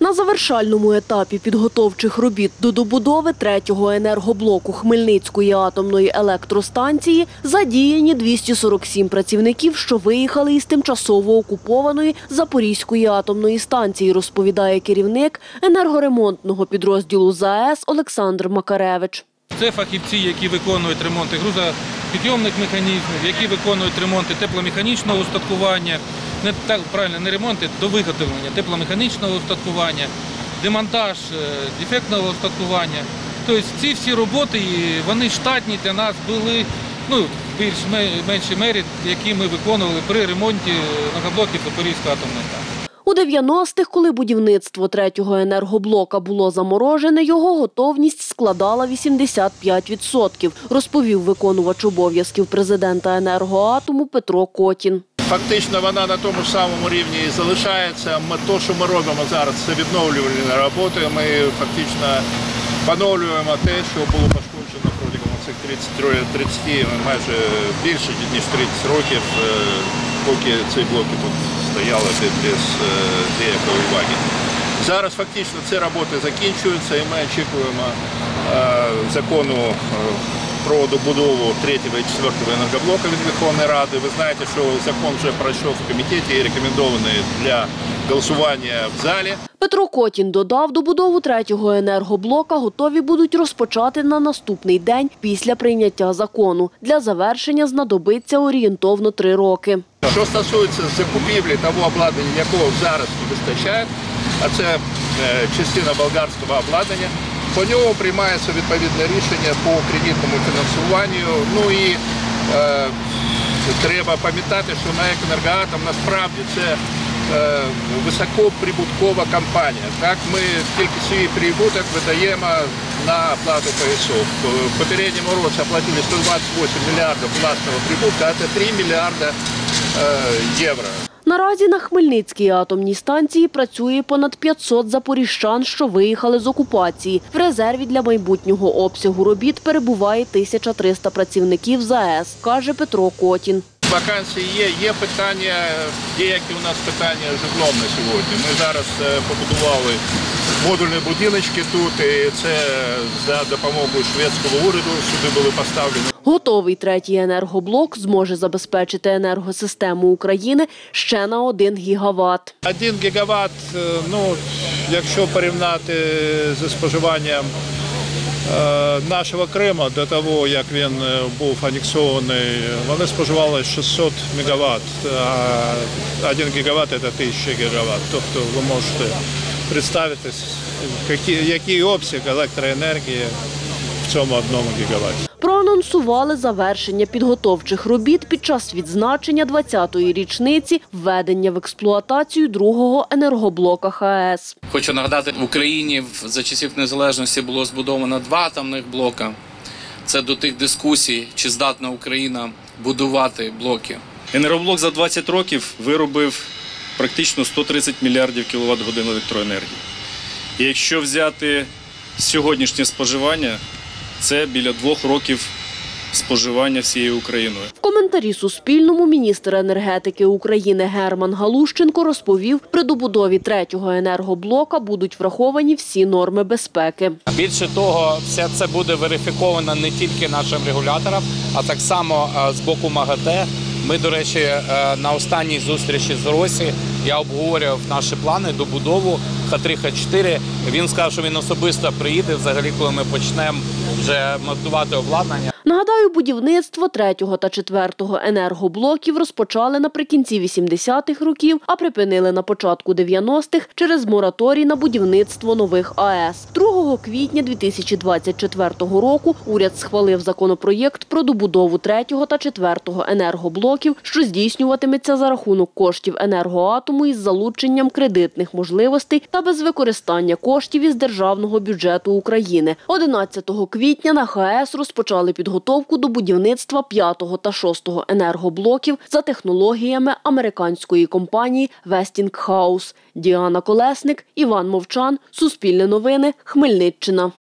На завершальному етапі підготовчих робіт до добудови третього енергоблоку Хмельницької атомної електростанції задіяні 247 працівників, що виїхали із тимчасово окупованої Запорізької атомної станції, розповідає керівник енергоремонтного підрозділу ЗАЕС Олександр Макаревич. Це фахівці, які виконують ремонти грузопідйомних механізмів, які виконують ремонти тепломеханічного устаткування, не ремонти, до виготовлення тепломеханічного устаткування, демонтаж дефектного устаткування. Тобто ці всі роботи, вони штатні для нас були, в більш-меншій мері, які ми виконували при ремонті енергоблоків Запорізької атомної станції. У 90-х, коли будівництво третього енергоблока було заморожене, його готовність складала 85%, розповів виконувач обов'язків президента «Енергоатому» Петро Котін. Фактично вона на тому ж самому рівні і залишається. Те, що ми робимо зараз, це відновлювальні роботи. Ми фактично поновлюємо те, що було пошкоджено протягом цих 30, майже більше, ніж 30 років, поки ці блоки тут стояли без деякої уваги. Зараз фактично ці роботи закінчуються і ми очікуємо закону про добудову 3-го і 4-го енергоблока від Верховної Ради. Ви знаєте, що закон вже пройшов в комітеті і рекомендований для голосування в залі. Петро Котін додав, добудову третього енергоблока готові будуть розпочати на наступний день після прийняття закону. Для завершення знадобиться орієнтовно 3 роки. Що стосується закупівлі того обладнання, якого зараз не вистачає, а це частина болгарського обладнання, по ньому приймається відповідне рішення по кредитному фінансуванню. І треба пам'ятати, що НАЕК «Енергоатом» насправді це високоприбуткова компанія. Так, ми тільки свій прибуток видаємо на оплату ПСО. В попередньому році оплатили 128 мільярдів власного прибутку, а це 3 мільярди євро. Наразі на Хмельницькій атомній станції працює понад 500 запоріжчан, що виїхали з окупації. В резерві для майбутнього обсягу робіт перебуває 1300 працівників ЗАЕС, каже Петро Котін. Вакансії є питання, деякі у нас питання з житлом на сьогодні. Ми зараз побудували модульні будиночки тут, і це за допомогою шведського уряду сюди були поставлені. Готовий третій енергоблок зможе забезпечити енергосистему України ще на 1 гігават. 1 гігават, якщо порівняти зі споживанням нашого Криму до того, як він був анексований, вони споживали 600 мегаватт, а 1 гігават – це 1000 гігават. Тобто ви можете представити, який обсяг електроенергії в цьому 1 гігаваті. Проанонсували завершення підготовчих робіт під час відзначення 20-ї річниці введення в експлуатацію другого енергоблока ХАЕС. Хочу нагадати, в Україні за часів незалежності було збудовано 2 атомних блока. Це до тих дискусій, чи здатна Україна будувати блоки. Енергоблок за 20 років виробив практично 130 мільярдів кіловат-годин електроенергії. І якщо взяти сьогоднішнє споживання, це біля 2 років споживання всією Україною. В коментарі Суспільному міністр енергетики України Герман Галущенко розповів, при добудові третього енергоблока будуть враховані всі норми безпеки. Більше того, все це буде верифіковано не тільки нашим регулятором, а так само з боку МАГАТЕ. Ми, до речі, на останній зустрічі з Росією я обговорював наші плани, добудову Х3, Х4. Він сказав, що він особисто приїде, взагалі, коли ми почнемо вже монтувати обладнання. Нагадаю, будівництво 3-го та 4-го енергоблоків розпочали наприкінці 80-х років, а припинили на початку 90-х через мораторій на будівництво нових АЕС. 2 квітня 2024 року уряд схвалив законопроєкт про добудову 3-го та 4-го енергоблоків, що здійснюватиметься за рахунок коштів «Енергоатому» із залученням кредитних можливостей та без використання коштів із державного бюджету України. 11 квітня на ХАЕС розпочали підготовку до будівництва 5-го та 6-го енергоблоків за технологіями американської компанії Westinghouse. Діана Колесник, Іван Мовчан, Суспільне новини, Хмельниччина.